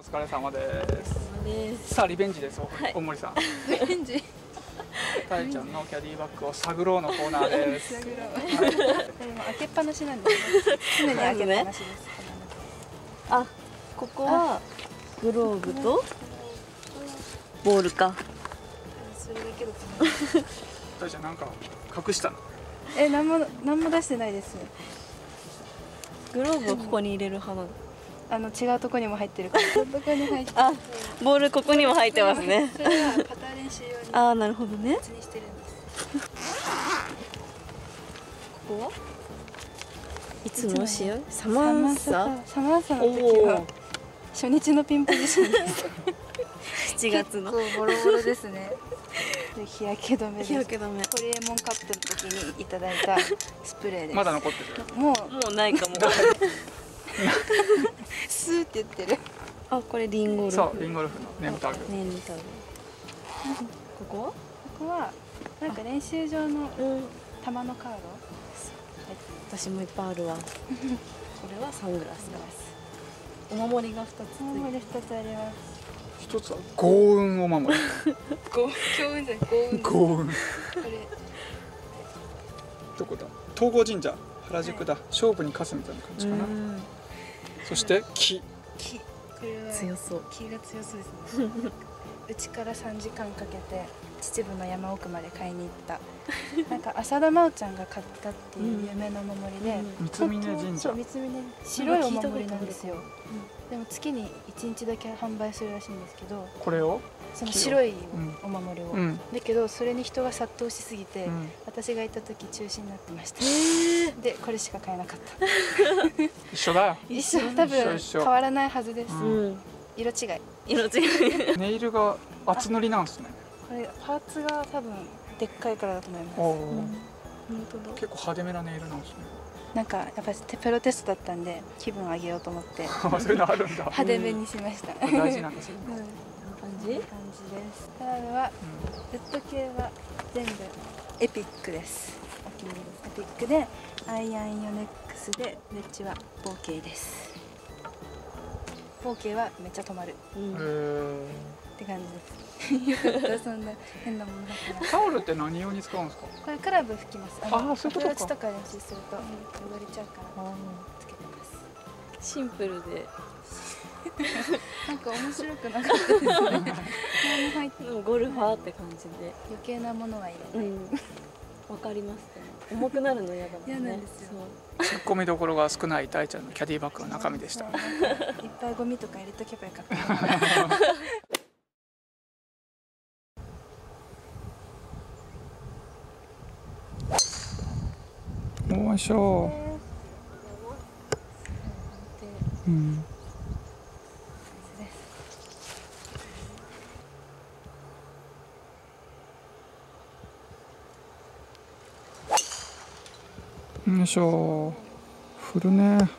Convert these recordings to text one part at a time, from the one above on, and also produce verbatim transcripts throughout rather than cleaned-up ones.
お疲れ様です。 です。 さあリベンジです。 はい、 大森さん。 リベンジ。 たえちゃんのキャディバッグを探ろうのコーナーです。 探ろう。はい、でも開けっぱなしなんですね。常に開けっぱなしです。 あ、ここはグローブとボールか。 それだけだと思う。 たえちゃんなんか隠したの？ え、なんもなんも出してないです。 グローブをここに入れる派なの。 あの違うとこにも入ってるから。どこに入ってる。 あ、ボールここにも入ってますね。 それはパター練習用に。 ああ、なるほどね。 別にしてるんです。 ここはいつの試合？サマンサ。 サマンサの時は初日のピンポジションです。 しちがつの。 結構ボロボロですね。日焼け止めです。 日焼け止め。 ホリエモンカップの時にいただいたスプレーです。 まだ残ってる。 もうもうないかも。 スーって言ってる。 あ、これリンゴルフ。 そう、リンゴルフのネームタグ。 ネームタグ。ここは？ ここはなんか練習場のうん。 球のカード。 私もいっぱいあるわ。これはサングラスです。お守りがふたつ。 お守りふたつあります。 一つは幸運お守り。 ご強運じゃない幸運。 幸運。 これどこだ？東郷神社原宿だ。勝負に勝つみたいな感じかな。そして木。 木。これは強そう。 木が強そうですね。うちからさんじかんかけて秩父の山奥まで買いに行ったなんか浅田真央ちゃんが買ったっていう夢のお守りで、 三峯神社。 三峯白いお守りなんですよ。でも月にいちにちだけ販売するらしいんですけど、 これをその白いお守りを、だけどそれに人が殺到しすぎて、私が行った時中止になってました。でこれしか買えなかった。 一緒だよ。 一緒、多分変わらないはずです。色違い。 色違い。 ネイルが厚塗りなんですね。 これパーツが多分でっかいからだと思います。 本当だ。 結構派手めなネイルなんですね。 なんかやっぱりプロテストだったんで気分上げようと思ってそういうのあるんだ。 派手めにしました。 大事なんですよ。 こんな感じ？感じです。カラーはウッド系は全部エピックです。お気に入りです。エピックでアイアンヨネックスでレッジはボーケーです。ボーケーはめっちゃ止まる。って感じです。よかった、そんな変なものだったら。 タオルって何用に使うんですか？ これクラブ拭きます。 ああ、そういうことか。 アプローチとか練習すると汚れちゃうからつけてます。 シンプルでなんか面白くなかったですね。何も入ってない。 ゴルファーって感じで余計なものは入れない。 わかりますね。重くなるの嫌だもんね。 嫌なんですよ。 突っ込みどころが少ない大ちゃんのキャディバッグの中身でした。いっぱいゴミとか入れとけばよかった。 よいしょ。うん。よいしょ。振るね。 ありがとう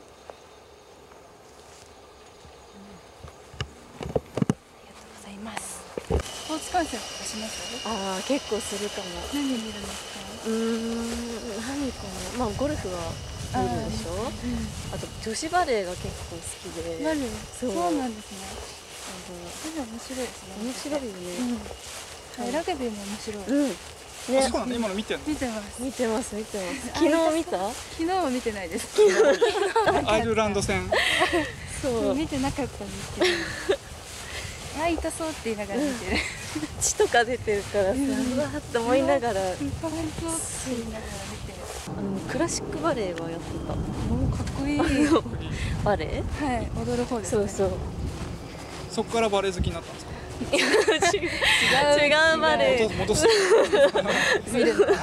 ございます。スポーツ観戦とかします？ ああ、結構するかも。 何見るんですか？ うーん、何かな。まあゴルフは見るでしょ。あと女子バレーが結構好きで。 バレー？ そう。 そうなんですね。あの、面白いですね。 面白いよね。 ラグビーも面白い。 うん。 ね、そうなの。今の見てるの？ 見てます。 見てます見てます。昨日見た？ 昨日は見てないです。 アイルランド戦。 そう見てなかったんですけど。あ、痛そうって言いながら見てる。 血とか出てるからさ、うわーって思いながら。 かわいそうって言いながら見てる。 あのクラシックバレエはやってた。 もうかっこいい。 バレエ？ はい、踊る方です。 そうそう。 そこからバレエ好きになったんですか？ 違う違うバレエ。 戻す。 見るの。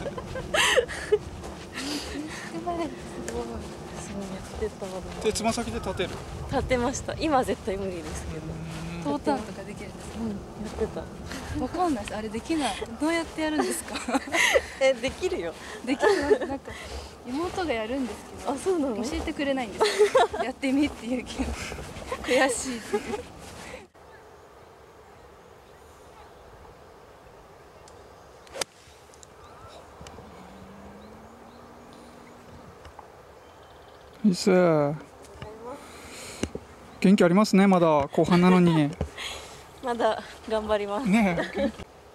そうやってたわ。 で、つま先で立てる。 立てました。今は絶対無理ですけど。 トータンとかできるんですか？ うん、やってた。 わかんないです。あれできない。どうやってやるんですか？ え、できるよ。 できる。なんか妹がやるんですけど。 あ、そうなの？ 教えてくれないんですよ。やってみって言うけど悔しいっていう。 いいっす。 元気ありますね、まだ後半なのに。 まだ頑張ります。 ねえ。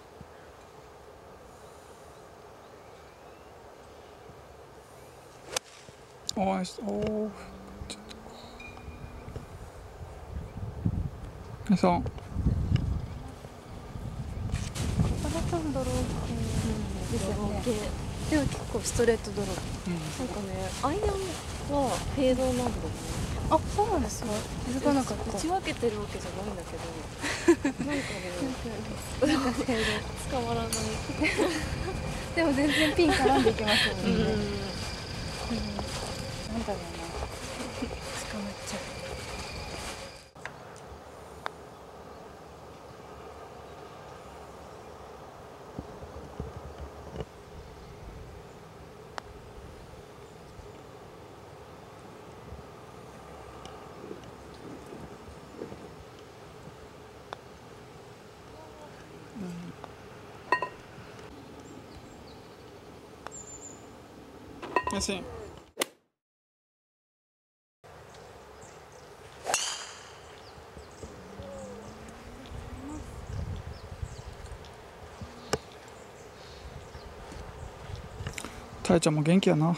おー、おー、ちょっと。皆さん。 パラタンドロー系ですよね。でも結構ストレートドロー。 なんかね、アイアンはフェードなんだもんね。 あ、そうなんですか。気づかなかった。 打ち分けてるわけじゃないんだけど、なんかね、なんかフェード捕まらない。 でも全然ピン絡んでいけますもんね。 うん。 なんだろうな。捕まっちゃう。 やすい。たいちゃんも元気やな。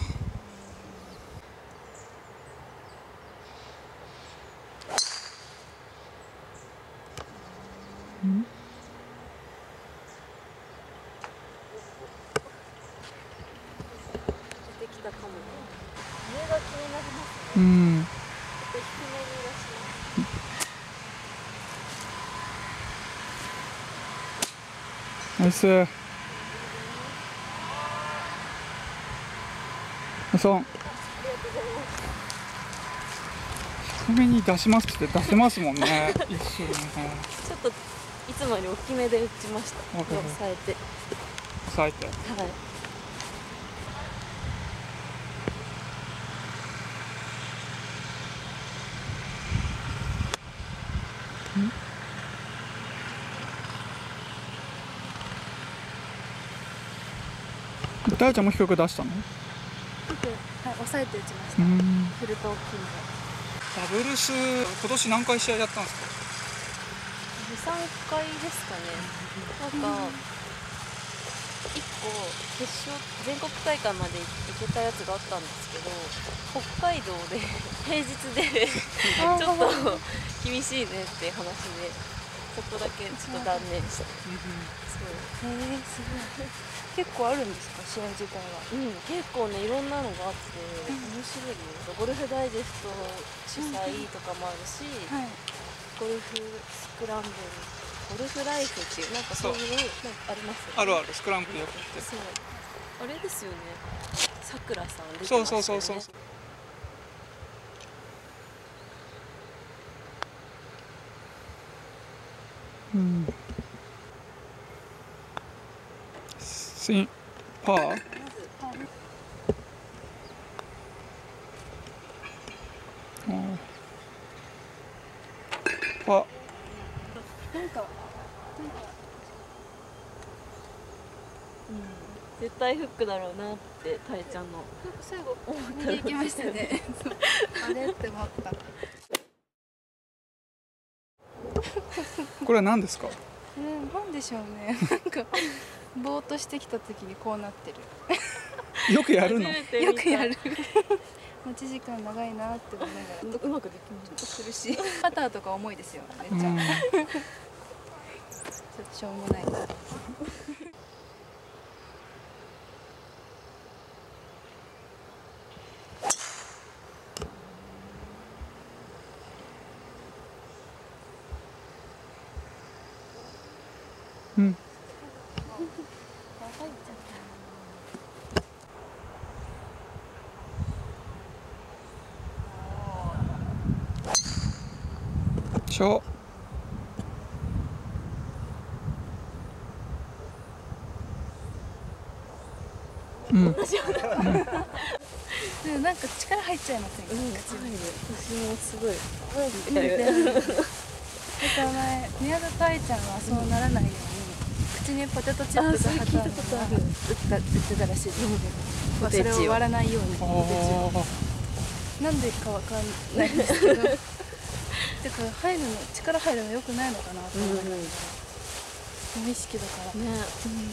うん。ナイス。そう。低めに出しますって出せますもんね。一瞬ね。 ちょっといつもより大きめで打ちました。抑えて。 抑えて。 はい。 たいちゃんも低く出したの？ はい、抑えて打ちました。 うん。 フルト大きいんで。 ダブルス今年何回試合やったんですか？ に、さんかいですかね。なんかいっこ決勝全国大会まで行けたやつがあったんですけど、北海道で平日でちょっと厳しいねって話で、そこだけちょっと断念して。そう。 へえ、すごい。結構あるんですか、試合自体は。 うん、結構ね、いろんなのがあって面白いよ。ゴルフダイジェスト主催とかもあるし、 はい。 ゴルフスクランブル、ゴルフライフっていうなんかそういうなんかありますよね。 あるある、スクランブルよくやってる。 そう。あれですよね。さくらさん出てましたよね。 そうそうそうそう。うん。スインパー。パー。 なんか。 絶対フックだろうなってたいちゃんの最後見ていきましたね。あれって思った。 これは何ですか？ えー、なんでしょうね。なんかぼーっとしてきた時にこうなってる。 よくやるの？ よくやる。待ち時間長いなって思いながら。 うまくできました。 苦しい。パターとか重いですよ。めっちゃ。 うん、 ちょっとしょうもないな。 うん。しょ。うん。 でもなんか力入っちゃいませんか？ うん、私もすごい。 だから前宮田大ちゃんはそうならないように、口にポテトチップが挟んだのを打った打ってたらしいですけど、まあそれを割らないようにポテチをなんでかわかんないんですけどでてか入るの力入るの良くないのかなと思う、 うんうん、 無意識だからね、 うん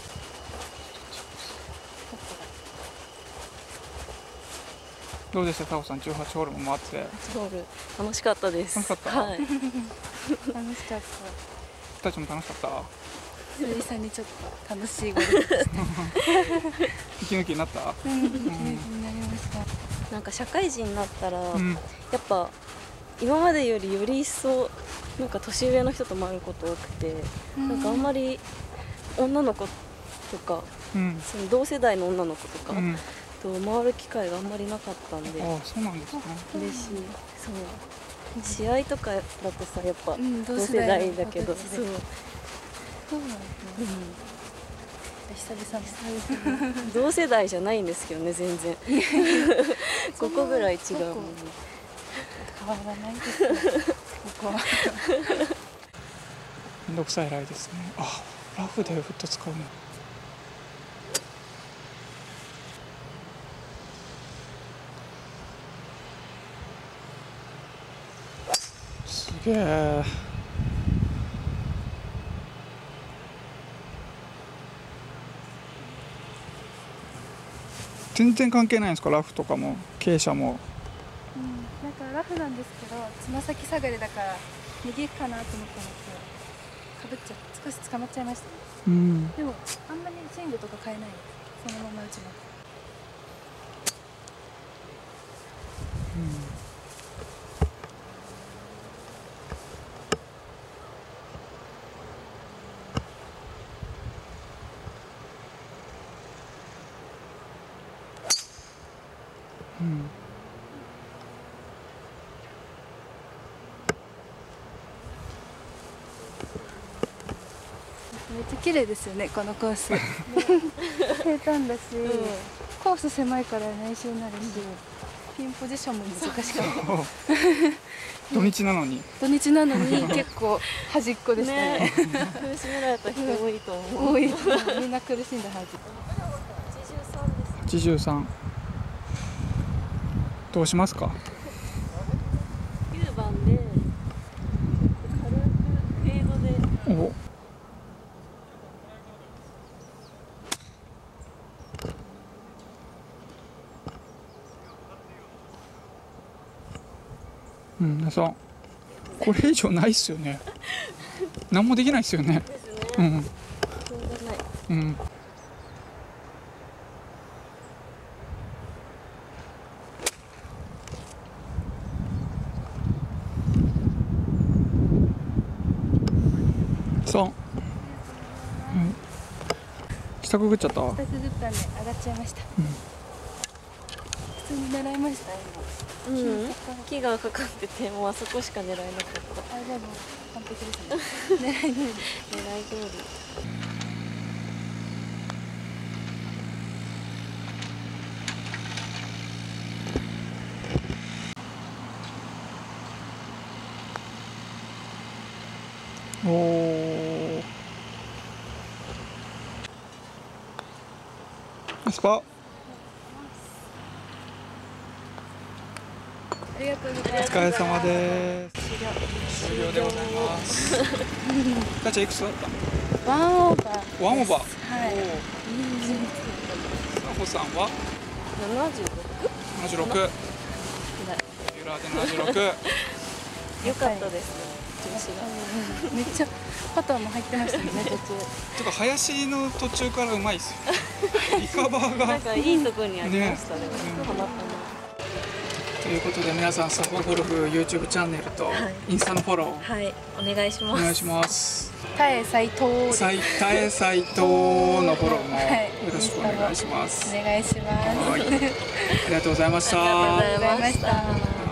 どうでしたタオさん、じゅうはちホールも回って。 ホール楽しかったです。 楽しかったはい。 楽しかった。 ふたちも楽しかった。 久々にちょっと楽しいゴルフでした。 息抜きになった。 うん、息抜きになりました。 なんか社会人になったら、 うん、 やっぱ今までよりより一層なんか年上の人と回ること多くて、うん、なんかあんまり女の子とか、うん、その同世代の女の子とか、うん、と回る機会があんまりなかったんで。 ああ、そうなんですね。 嬉しい。そう。試合とかだとさ、やっぱ同世代だけど、そう。 そうなんですね。うん久々に同世代じゃないんですけどね、全然ごこぐらい違うもんね。 変わらないですよここは。 めんどくさいライですね。あ、ラフでフット使うの。すげえ。全然関係ないんですか、ラフとかも傾斜も。 うん、なんかラフなんですけど、つま先下がりだから右かなと思ったんですけど、かぶっちゃって少し捕まっちゃいましたね。うん、でもあんまりスイングとか変えない、そのまま打ちます。 うん、 めっちゃ綺麗ですよね、このコース。平坦だし、うん、コース狭いから練習になるし、ピンポジションも難しかった。 土日なのに。 土日なのに結構端っこでしたね。 苦しめられた人多いと思う。 多い、みんな苦しんだはず。 はちじゅうさん。どうしますか。 きゅうばんで軽くフェードで。お。 うん、そう。これ以上ないっすよね。何もできないっすよね。 ですね。 うん。 しょうがない。 うん。そう。うん。下くぐっちゃった。 下くぐったんで上がっちゃいました。うん、普通に狙いました今。 うん。木がかかってて、もうあそこしか狙えなかった。 あ、でも完璧ですね。狙い通り。狙い通り。 おお。ナイスパー。 ありがとうございます。 お疲れ様です。終了でございます。たちゃんいくつだった？ ワンオーバー。 ワンオーバー。 はい。 サホさんは？ 七十六。 七十六。ユーラーで七十六。 良かったですね。 めっちゃパターも入ってましたね、途中。 てか林の途中からうまいですよ。リカバーがなんかいいところにありましたね。ハマったな。 ということで皆さん、サホゴルフ YouTube チャンネルとインスタのフォロー、 はい、お願いします。 お願いします。 タエ斉藤。 タエ斉藤のフォローもよろしくお願いします。 お願いします。 ありがとうございました。 ありがとうございました。